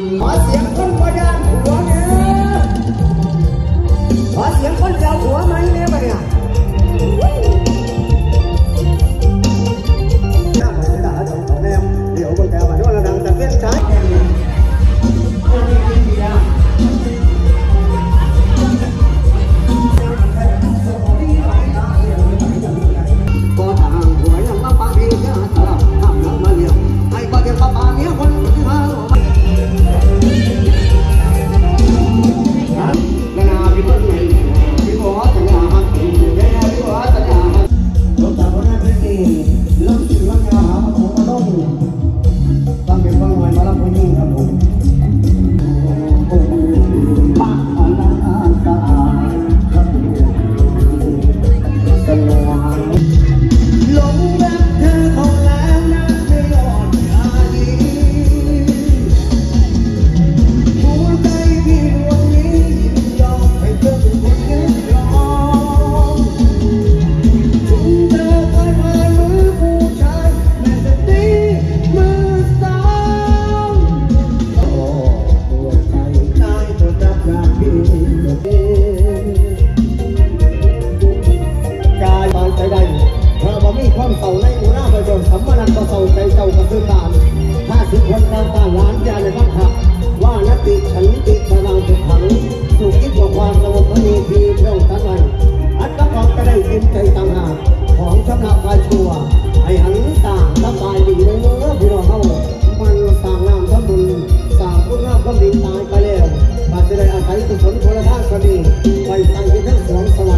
ขอเสียงคนพยานหัวเนี่ยขอเสียงคนเจ้าหัวไหมเนี่ยมาเนี่ยถ้าไม่ได้จงต่อแนวเดี๋ยวคนแก้วมาด้วยระดังจะเพี้ยนใช้ไปตั้งที่ทั้งสอง